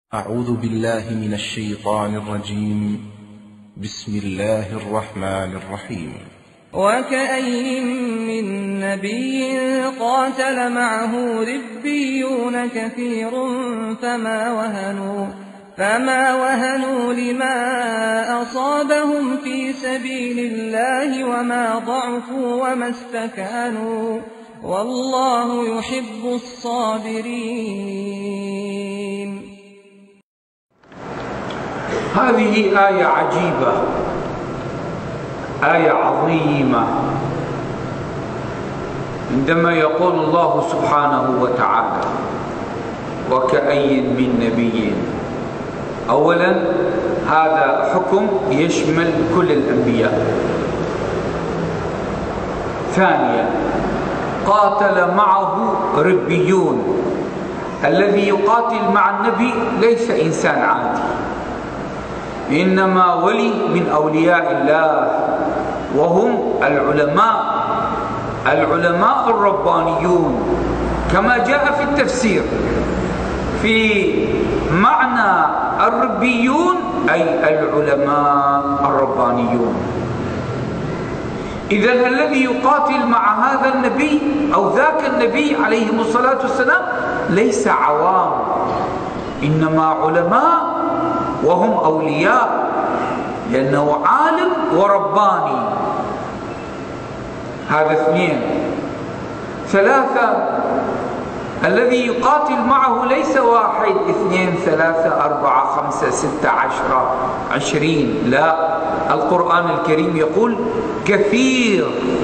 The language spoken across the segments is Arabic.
أعوذ بالله من الشيطان الرجيم. بسم الله الرحمن الرحيم. وكأين من نبي قاتل معه ربيون كثير فما وهنوا لما أصابهم في سبيل الله وما ضعفوا وما استكانوا والله يحب الصابرين. هذه آية عجيبة، آية عظيمة، عندما يقول الله سبحانه وتعالى وكأين من نبي. أولا هذا حكم يشمل كل الأنبياء. ثانيا قاتل معه ربيون. الذي يقاتل مع النبي ليس إنسان عادي، إنما ولي من أولياء الله، وهم العلماء الربانيون، كما جاء في التفسير في معنى الربيون أي العلماء الربانيون. إذن الذي يقاتل مع هذا النبي أو ذاك النبي عليه الصلاة والسلام ليس عوام، إنما علماء وهم أولياء، لأنه عالم ورباني. هذا اثنين. ثلاثة الذي يقاتل معه ليس واحد اثنين ثلاثة أربعة خمسة ستة 10 20، لا، القرآن الكريم يقول كثير.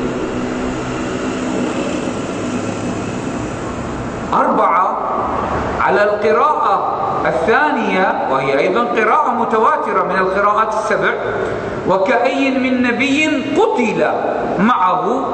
4 على القراءة الثانية، وهي أيضا قراءة متواترة من القراءات السبع. وكأين من نبي قتل معه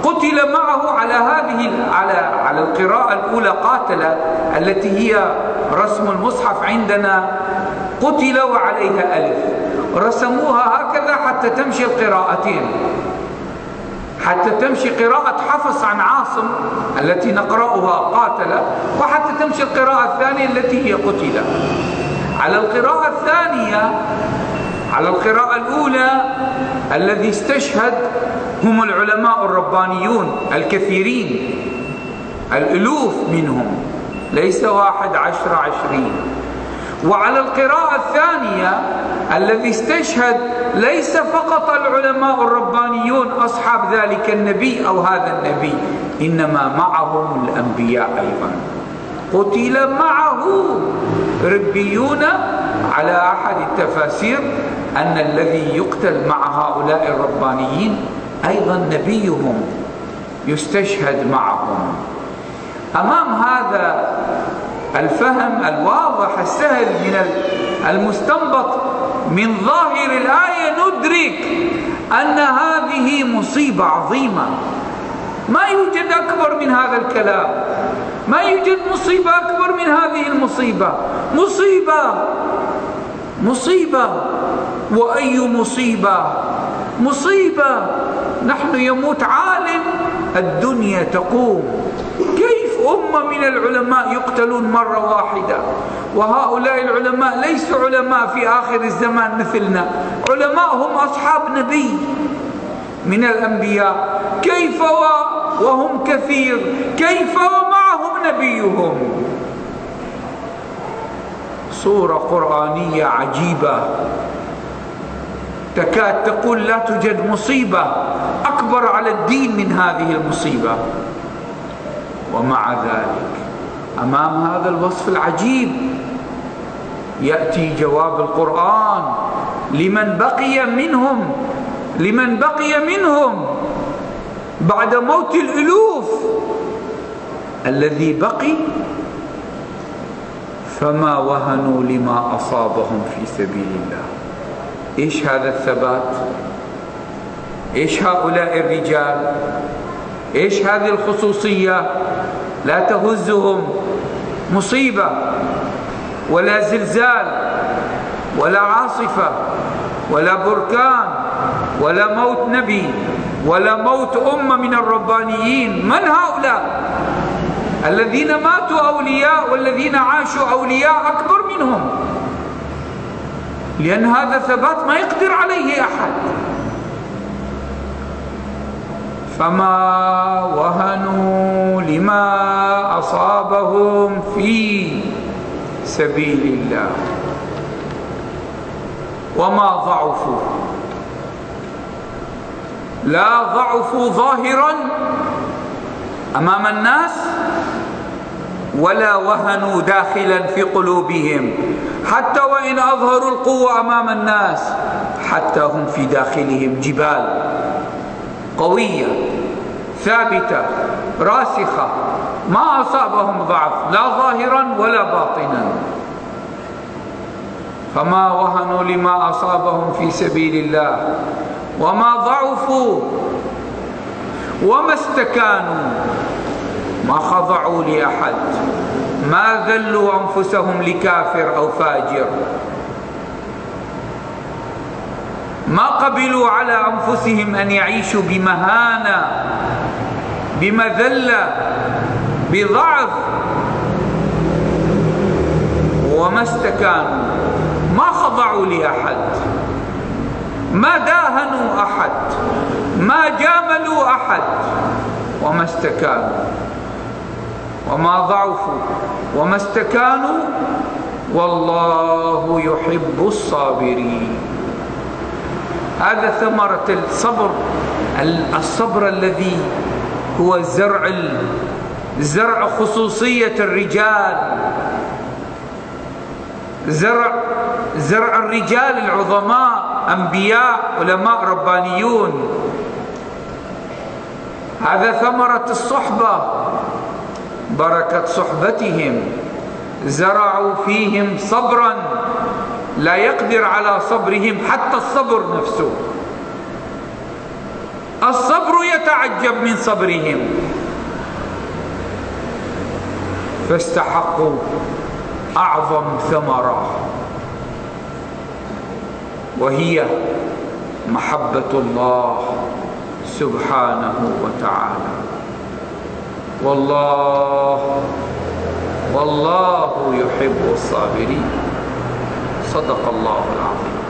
على القراءة الأولى قاتل، التي هي رسم المصحف عندنا قتل وعليها ألف، رسموها هكذا حتى تمشي القراءتين، حتى تمشي قراءة حفص عن عاصم التي نقرأها قاتل، وحتى تمشي القراءة الثانية التي هي قتل. على القراءة الثانية، على القراءة الأولى الذي استشهد هم العلماء الربانيون الكثيرين، الألوف منهم، ليس 1 10 20. وعلى القراءة الثانية الذي استشهد ليس فقط العلماء الربانيون أصحاب ذلك النبي أو هذا النبي، إنما معهم الأنبياء أيضا. قتل معه ربيون. على أحد التفاسير أن الذي يقتل مع هؤلاء الربانيين أيضا نبيهم يستشهد معهم. أمام هذا الفهم الواضح السهل من المستنبط من ظاهر الآية ندرك أن هذه مصيبة عظيمة. ما يوجد أكبر من هذا الكلام، ما يوجد مصيبة أكبر من هذه المصيبة. مصيبة وأي مصيبة. نحن يموت عالم الدنيا تقوم. كيف أمة من العلماء يقتلون مرة واحدة؟ وهؤلاء العلماء ليسوا علماء في آخر الزمان مثلنا، علماء هم أصحاب نبي من الأنبياء. كيف وهم كثير؟ كيف ومعهم نبيهم؟ صورة قرآنية عجيبة، تكاد تقول لا توجد مصيبة أكبر على الدين من هذه المصيبة. ومع ذلك أمام هذا الوصف العجيب يأتي جواب القرآن لمن بقي منهم بعد موت الألوف. الذي بقي فما وهنوا لما أصابهم في سبيل الله. إيش هذا الثبات؟ إيش هؤلاء الرجال؟ إيش هذه الخصوصية؟ لا تهزهم مصيبة ولا زلزال ولا عاصفة ولا بركان ولا موت نبي ولا موت أمة من الربانيين. من هؤلاء؟ الذين ماتوا أولياء والذين عاشوا أولياء أكبر منهم، لأن هذا ثبات ما يقدر عليه أحد. فما وهنوا لما أصابهم في سبيل الله وما ضعفوا، لا ضعفوا ظاهرا أمام الناس ولا وهنوا داخلا في قلوبهم، حتى وإن أظهروا القوة أمام الناس حتى هم في داخلهم جبال قوية ثابتة راسخة، ما أصابهم ضعف لا ظاهرا ولا باطنا. فما وهنوا لما أصابهم في سبيل الله وما ضعفوا وما استكانوا، ما خضعوا لأحد، ما ذلوا أنفسهم لكافر أو فاجر، ما قبلوا على أنفسهم أن يعيشوا بمهانة بمذلة بضعف، وما استكانوا، ما خضعوا لأحد، ما داهنوا أحد، ما جاملوا أحد، وما استكانوا، وما ضعفوا وما استكانوا، والله يحب الصابرين. هذا ثمرة الصبر، الصبر الذي هو زرع خصوصية الرجال، زرع الرجال العظماء، أنبياء علماء ربانيون. هذا ثمرة الصحبة، بركة صحبتهم، زرعوا فيهم صبرا لا يقدر على صبرهم حتى الصبر نفسه، الصبر يتعجب من صبرهم، فاستحقوا أعظم ثمرة وهي محبة الله سبحانه وتعالى. والله يحب الصابرين. صدق الله العظيم.